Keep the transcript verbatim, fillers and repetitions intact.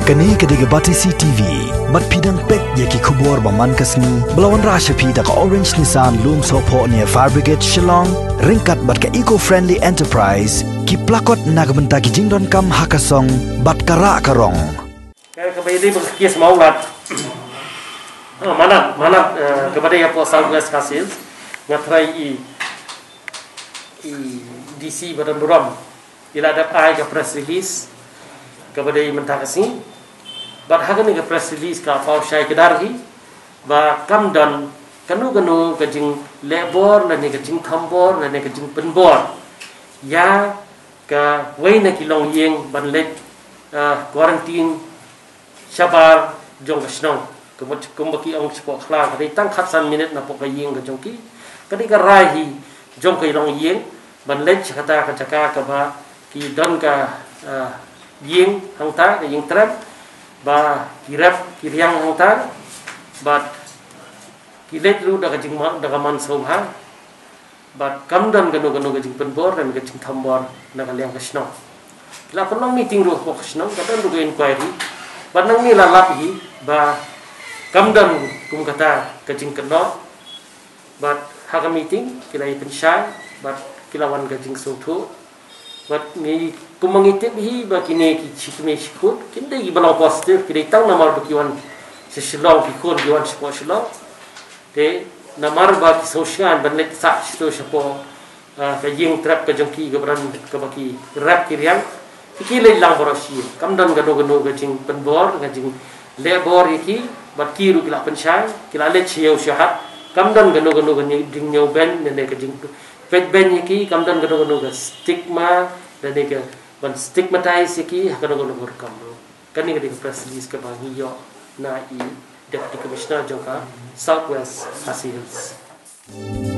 Kani kediga bati C T V, mat pidang pek yaki kubur baman kasni, belawan rasha pida ka Orange Nissan Loom Sopo near Fire Brigade Shillong, ringkat bat ka eco-friendly enterprise, ki plakot nagbenta ki jingdon kam hakasong, bat kara karong. Kaya kepada ini berkis maulat, mana mana kepada yang po Southwest Kasil, ngatrai i i D C badan beram, ila ada ai ke press release kepada yang mentah kasih, bat hagan ni ke press release ka pau syai kedarhi, ba kam dan kanu kanu kejing labor, lani kejing tambor, lani kejing penbor, ya ke way na kilong yeng ban lek quarantine Syabar jong kesnong kemudian kembaki ang sepok klang dari tang khatsan minit na pokayeng ke jongki ketika rahi jong ke long yeng ban lech kata ka jaka ka ba ki don ka yeng hangta ke yeng trap ba kirap kiryang hangta ba ki let lu da ka jing da ka man somha ba kam dan ganu ganu ke jing penbor dan ke jing thambor na ka liang kesnong la konong meeting ru ko kesnong kata ru inquiry Banang ni lalap hi ba kamdan kum kata kajing kenot bat haga meeting kila i pensyai bat kilawan kajing sotu bat ni kum mangitip hi ba kini ki chikme shikut kinde i balau positif kida tang namar bakiwan sesilong ki khol giwan sipo silong te namar ba ki sosial banlet sa sto sipo kajing trap kajongki gabran kabaki rap kiryang Kili lang borosi, kamdan gado gado gajing penbor, gajing labor iki, bat kiru kila pensyai, kila let siau syahat, kamdan gado gado gajing nyau ben, dan gajing pet ben iki, kamdan gado gado stigma, dan ke ban stigmatize iki, gado gado berkam. Kani gadi press release ke bangi yo na i deputy commissioner jongka Southwest Hills.